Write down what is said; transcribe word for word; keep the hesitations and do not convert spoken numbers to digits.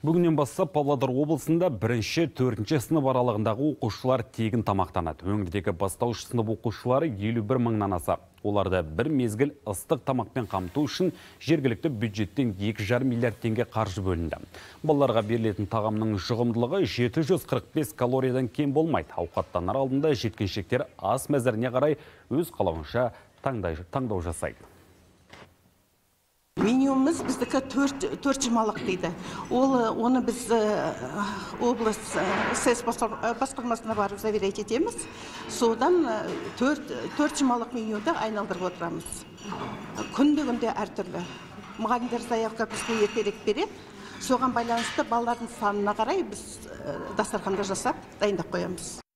Бүгіннен бастап Павлодар облысында бірінші, төртінші сынып аралығындағы оқушылар тегін тамақтанады. Өңірдегі бастауыш сынып оқушылары елу бір мыңнан аса. Оларды бір мезгіл ыстық тамақпен қамту үшін жергілікті бюджеттен екі жарым миллиард теңге қаржы бөлінді. Балаларға берілетін тағамның жұғымдылығы жеті жүз қырық бес калориядан кем болмайды. Ауқаттанар алдында жеткіншектер ас мәзіріне қарай өз қалауынша таңдау жасайды. Менюміз біздікі төрт жұмалық дейді. Ол оны біз облыс сэс басқармасына барып заверять етеміз. Содан төрт жұмалық менюді айналдырып отырамыз. Күнде-күнде әртүрлі. Мұғалімдер заявка бізге ертерек береді. Соған байланысты балалардың санына қарай біз дастарханда жасап дайындап қоямыз.